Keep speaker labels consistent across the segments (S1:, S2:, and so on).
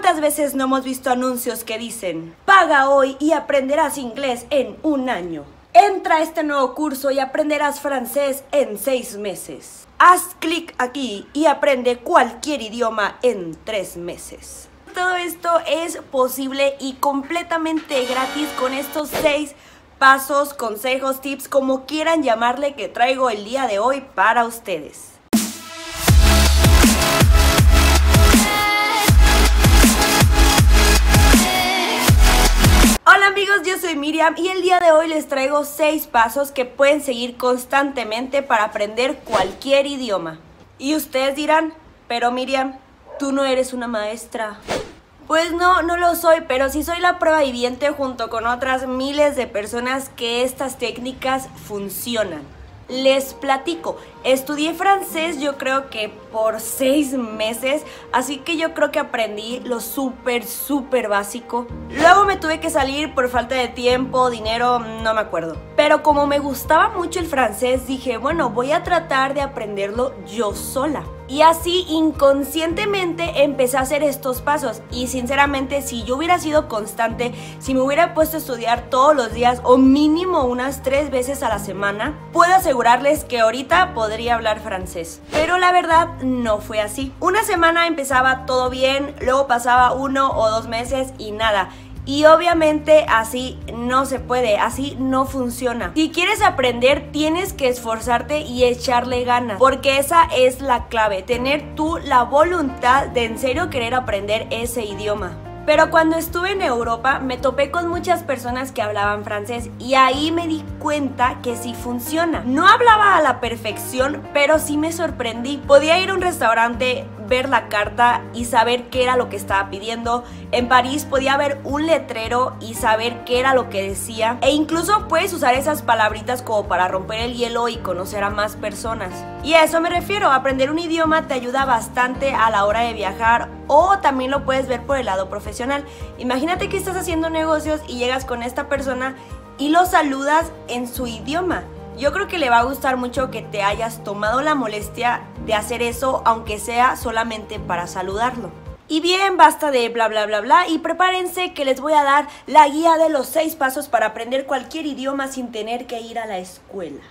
S1: ¿Cuántas veces no hemos visto anuncios que dicen: paga hoy y aprenderás inglés en un año? Entra a este nuevo curso y aprenderás francés en 6 meses. Haz clic aquí y aprende cualquier idioma en 3 meses. Todo esto es posible y completamente gratis con estos 6 pasos, consejos, tips, como quieran llamarle, que traigo el día de hoy para ustedes. Hola amigos, yo soy Miriam y el día de hoy les traigo 6 pasos que pueden seguir constantemente para aprender cualquier idioma. Y ustedes dirán: pero Miriam, tú no eres una maestra. Pues no lo soy, pero sí soy la prueba viviente junto con otras miles de personas que estas técnicas funcionan. Les platico, estudié francés yo creo que por 6 meses, así que yo creo que aprendí lo súper básico. Luego me tuve que salir por falta de tiempo, dinero, no me acuerdo. Pero como me gustaba mucho el francés, dije, bueno, voy a tratar de aprenderlo yo sola. Y así inconscientemente empecé a hacer estos pasos. Y sinceramente, si yo hubiera sido constante, si me hubiera puesto a estudiar todos los días o mínimo unas 3 veces a la semana, puedo asegurarles que ahorita podría hablar francés. Pero la verdad no fue así. Una semana empezaba todo bien, luego pasaba 1 o 2 meses y nada. Y obviamente así no se puede, así no funciona. Si quieres aprender, tienes que esforzarte y echarle ganas, porque esa es la clave, tener tú la voluntad de en serio querer aprender ese idioma. Pero cuando estuve en Europa me topé con muchas personas que hablaban francés y ahí me di cuenta que sí funciona. No hablaba a la perfección, pero sí me sorprendí. Podía ir a un restaurante, ver la carta y saber qué era lo que estaba pidiendo. En París podía ver un letrero y saber qué era lo que decía. E incluso puedes usar esas palabritas como para romper el hielo y conocer a más personas. Y a eso me refiero, aprender un idioma te ayuda bastante a la hora de viajar, o también lo puedes ver por el lado profesional. Imagínate que estás haciendo negocios y llegas con esta persona y lo saludas en su idioma. Yo creo que le va a gustar mucho que te hayas tomado la molestia de hacer eso, aunque sea solamente para saludarlo. Y bien, basta de bla bla bla bla y prepárense que les voy a dar la guía de los 6 pasos para aprender cualquier idioma sin tener que ir a la escuela.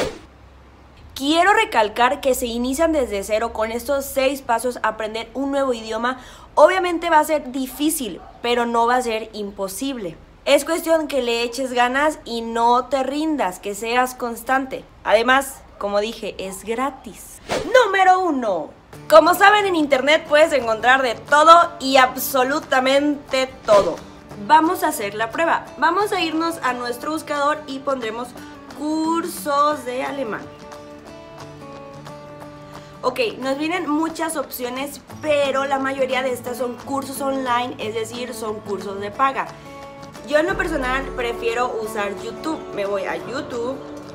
S1: Quiero recalcar que se inician desde cero con estos 6 pasos a aprender un nuevo idioma. Obviamente va a ser difícil, pero no va a ser imposible. Es cuestión que le eches ganas y no te rindas, que seas constante. Además, como dije, es gratis. Número 1. Como saben, en internet puedes encontrar de todo y absolutamente todo. Vamos a hacer la prueba. Vamos a irnos a nuestro buscador y pondremos cursos de alemán. Ok, nos vienen muchas opciones, pero la mayoría de estas son cursos online, es decir, son cursos de paga. Yo en lo personal prefiero usar YouTube. Me voy a YouTube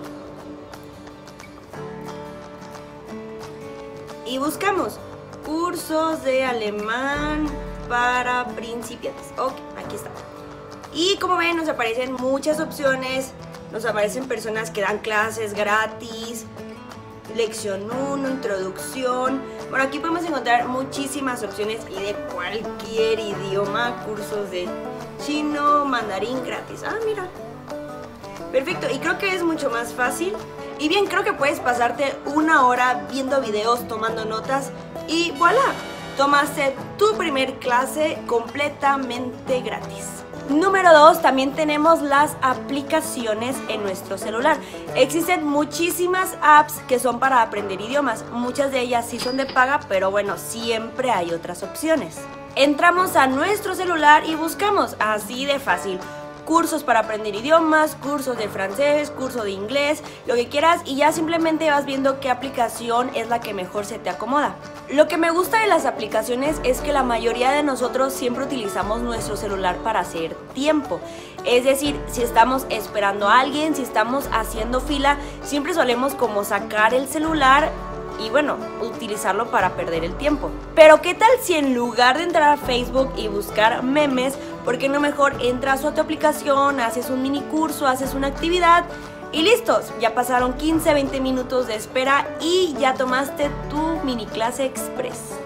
S1: y buscamos cursos de alemán para principiantes. Ok, aquí está. Y como ven, nos aparecen muchas opciones. Nos aparecen personas que dan clases gratis, lección 1, introducción. Bueno, aquí podemos encontrar muchísimas opciones y de cualquier idioma. Cursos de chino, mandarín gratis. Ah, mira. Perfecto, y creo que es mucho más fácil. Y bien, creo que puedes pasarte 1 hora viendo videos, tomando notas y voilà, tomaste tu primer clase completamente gratis. Número 2, también tenemos las aplicaciones en nuestro celular. Existen muchísimas apps que son para aprender idiomas. Muchas de ellas sí son de paga, pero bueno, siempre hay otras opciones. Entramos a nuestro celular y buscamos, así de fácil, cursos para aprender idiomas, cursos de francés, curso de inglés, lo que quieras, y ya simplemente vas viendo qué aplicación es la que mejor se te acomoda. Lo que me gusta de las aplicaciones es que la mayoría de nosotros siempre utilizamos nuestro celular para hacer tiempo. Es decir, si estamos esperando a alguien, si estamos haciendo fila, siempre solemos como sacar el celular y bueno, utilizarlo para perder el tiempo. Pero ¿qué tal si en lugar de entrar a Facebook y buscar memes, por qué no mejor entras a tu aplicación, haces un mini curso, haces una actividad y listos? Ya pasaron 15-20 minutos de espera y ya tomaste tu mini clase express.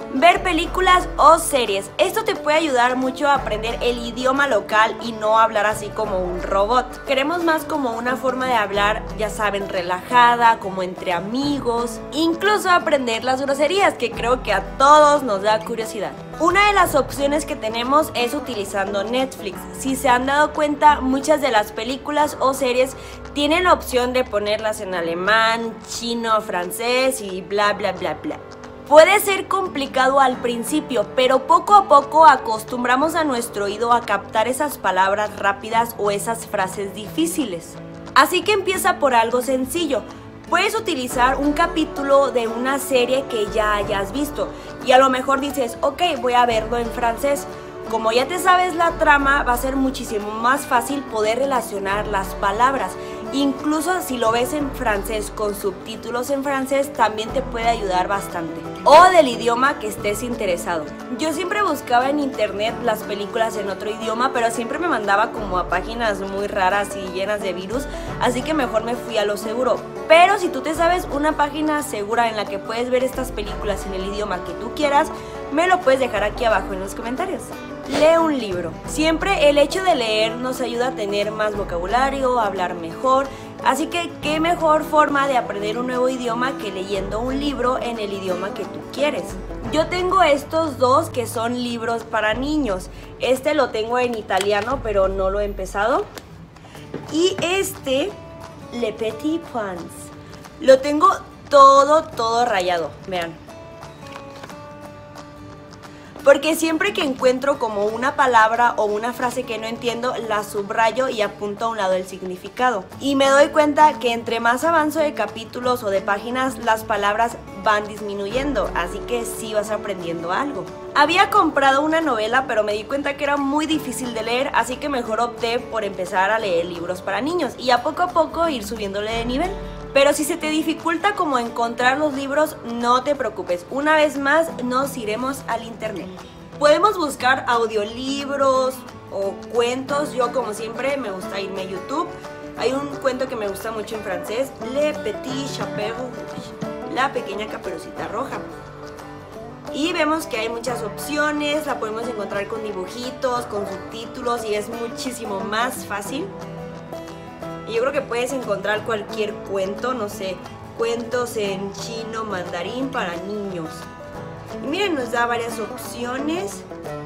S1: Ver películas o series. Esto te puede ayudar mucho a aprender el idioma local y no hablar así como un robot. Queremos más como una forma de hablar, ya saben, relajada, como entre amigos. Incluso aprender las groserías, que creo que a todos nos da curiosidad. Una de las opciones que tenemos es utilizando Netflix. Si se han dado cuenta, muchas de las películas o series tienen la opción de ponerlas en alemán, chino, francés y bla bla bla bla. Puede ser complicado al principio, pero poco a poco acostumbramos a nuestro oído a captar esas palabras rápidas o esas frases difíciles. Así que empieza por algo sencillo. Puedes utilizar un capítulo de una serie que ya hayas visto y a lo mejor dices, ok, voy a verlo en francés. Como ya te sabes la trama, va a ser muchísimo más fácil poder relacionar las palabras. Incluso si lo ves en francés con subtítulos en francés, también te puede ayudar bastante. O del idioma que estés interesado. Yo siempre buscaba en internet las películas en otro idioma, pero siempre me mandaba como a páginas muy raras y llenas de virus, así que mejor me fui a lo seguro. Pero si tú te sabes una página segura en la que puedes ver estas películas en el idioma que tú quieras, me lo puedes dejar aquí abajo en los comentarios. Lee un libro. Siempre el hecho de leer nos ayuda a tener más vocabulario, a hablar mejor, así que qué mejor forma de aprender un nuevo idioma que leyendo un libro en el idioma que tú quieres. Yo tengo estos dos que son libros para niños. Este lo tengo en italiano, pero no lo he empezado. Y este, Le Petit Prince, lo tengo todo rayado, vean. Porque siempre que encuentro como una palabra o una frase que no entiendo, la subrayo y apunto a un lado el significado. Y me doy cuenta que entre más avanzo de capítulos o de páginas, las palabras van disminuyendo, así que sí vas aprendiendo algo. Había comprado una novela, pero me di cuenta que era muy difícil de leer, así que mejor opté por empezar a leer libros para niños y a poco ir subiéndole de nivel. Pero si se te dificulta como encontrar los libros, no te preocupes. Una vez más, nos iremos al internet. Podemos buscar audiolibros o cuentos. Yo, como siempre, me gusta irme a YouTube. Hay un cuento que me gusta mucho en francés, Le Petit Chapeau Rouge, la pequeña caperucita roja. Y vemos que hay muchas opciones, la podemos encontrar con dibujitos, con subtítulos y es muchísimo más fácil. Y yo creo que puedes encontrar cualquier cuento, no sé, cuentos en chino, mandarín para niños. Y miren, nos da varias opciones.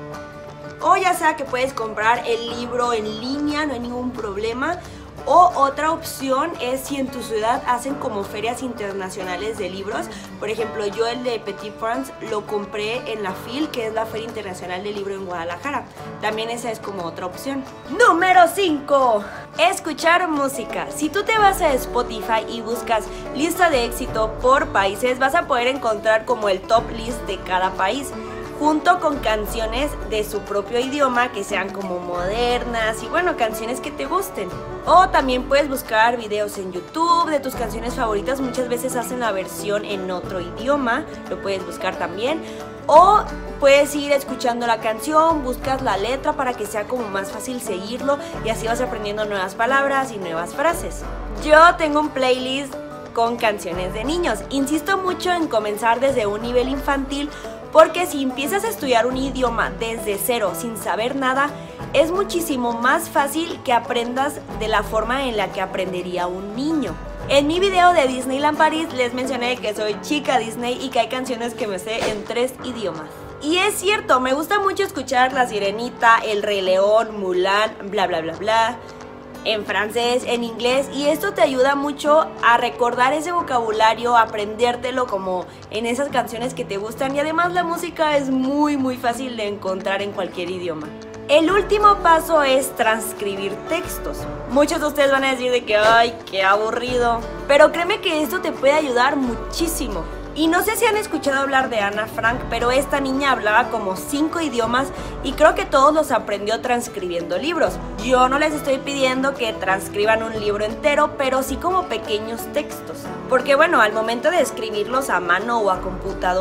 S1: O ya sea que puedes comprar el libro en línea, no hay ningún problema. O otra opción es si en tu ciudad hacen como ferias internacionales de libros. Por ejemplo, yo el de Petit Prince lo compré en la FIL, que es la Feria Internacional del Libro en Guadalajara. También esa es como otra opción. Número 5. Escuchar música. Si tú te vas a Spotify y buscas lista de éxito por países, vas a poder encontrar como el top list de cada país, junto con canciones de su propio idioma que sean como modernas y bueno, canciones que te gusten. O también puedes buscar videos en YouTube de tus canciones favoritas, muchas veces hacen la versión en otro idioma, lo puedes buscar también. O puedes ir escuchando la canción, buscas la letra para que sea como más fácil seguirlo y así vas aprendiendo nuevas palabras y nuevas frases. Yo tengo un playlist con canciones de niños. Insisto mucho en comenzar desde un nivel infantil, porque si empiezas a estudiar un idioma desde cero sin saber nada, es muchísimo más fácil que aprendas de la forma en la que aprendería un niño. En mi video de Disneyland París les mencioné que soy chica Disney y que hay canciones que me sé en 3 idiomas. Y es cierto, me gusta mucho escuchar La Sirenita, El Rey León, Mulan, bla bla bla bla, en francés, en inglés, y esto te ayuda mucho a recordar ese vocabulario, a aprendértelo como en esas canciones que te gustan, y además la música es muy fácil de encontrar en cualquier idioma. El último paso es transcribir textos. Muchos de ustedes van a decir de que ¡ay, qué aburrido! Pero créeme que esto te puede ayudar muchísimo. Y no sé si han escuchado hablar de Ana Frank, pero esta niña hablaba como 5 idiomas y creo que todos los aprendió transcribiendo libros. Yo no les estoy pidiendo que transcriban un libro entero, pero sí como pequeños textos. Porque bueno, al momento de escribirlos a mano o a computadora,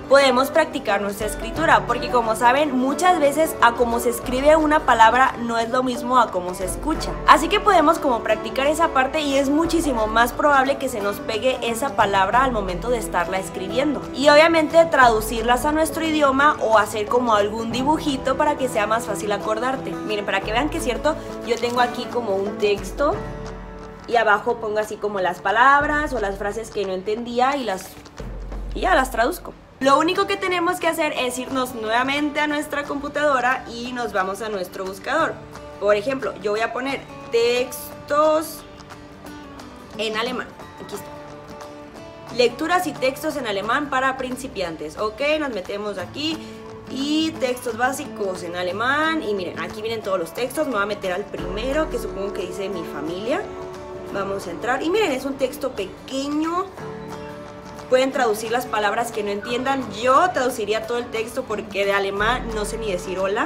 S1: podemos practicar nuestra escritura, porque como saben, muchas veces a cómo se escribe una palabra no es lo mismo a cómo se escucha. Así que podemos como practicar esa parte y es muchísimo más probable que se nos pegue esa palabra al momento de estarla escribiendo. Y obviamente traducirlas a nuestro idioma o hacer como algún dibujito para que sea más fácil acordarte. Miren, para que vean que es cierto, yo tengo aquí como un texto y abajo pongo así como las palabras o las frases que no entendía y ya las traduzco. Lo único que tenemos que hacer es irnos nuevamente a nuestra computadora y nos vamos a nuestro buscador. Por ejemplo, yo voy a poner textos en alemán. Aquí está. Lecturas y textos en alemán para principiantes. Ok, nos metemos aquí y textos básicos en alemán. Y miren, aquí vienen todos los textos. Me voy a meter al primero, que supongo que dice mi familia. Vamos a entrar. Y miren, es un texto pequeño. Pueden traducir las palabras que no entiendan. Yo traduciría todo el texto porque de alemán no sé ni decir hola.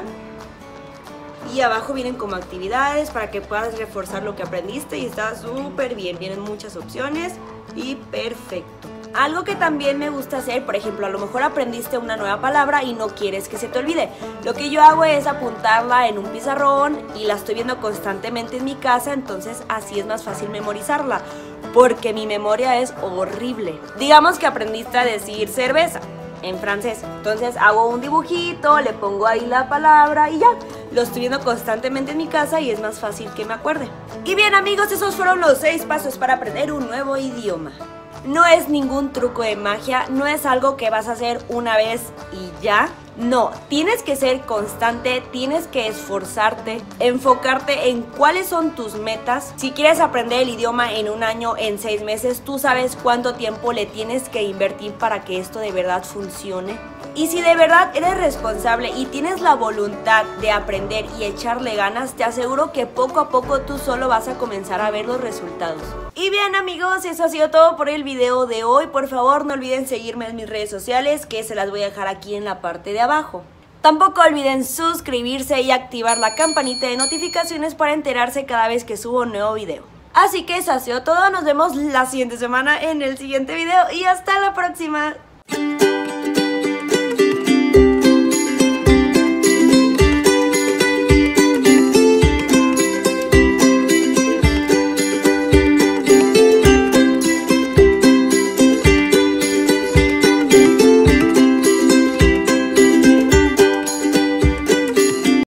S1: Y abajo vienen como actividades para que puedas reforzar lo que aprendiste y está súper bien. Vienen muchas opciones y perfecto. Algo que también me gusta hacer, por ejemplo, a lo mejor aprendiste una nueva palabra y no quieres que se te olvide. Lo que yo hago es apuntarla en un pizarrón y la estoy viendo constantemente en mi casa, entonces así es más fácil memorizarla, porque mi memoria es horrible. Digamos que aprendiste a decir cerveza en francés, entonces hago un dibujito, le pongo ahí la palabra y ya, lo estoy viendo constantemente en mi casa y es más fácil que me acuerde. Y bien amigos, esos fueron los 6 pasos para aprender un nuevo idioma. No es ningún truco de magia, no es algo que vas a hacer una vez y ya. No, tienes que ser constante, tienes que esforzarte, enfocarte en cuáles son tus metas. Si quieres aprender el idioma en un año, en 6 meses, tú sabes cuánto tiempo le tienes que invertir para que esto de verdad funcione. Y si de verdad eres responsable y tienes la voluntad de aprender y echarle ganas, te aseguro que poco a poco tú solo vas a comenzar a ver los resultados. Y bien amigos, eso ha sido todo por el video de hoy. Por favor no olviden seguirme en mis redes sociales, que se las voy a dejar aquí en la parte de abajo. Tampoco olviden suscribirse y activar la campanita de notificaciones para enterarse cada vez que subo un nuevo video. Así que eso ha sido todo, nos vemos la siguiente semana en el siguiente video y hasta la próxima.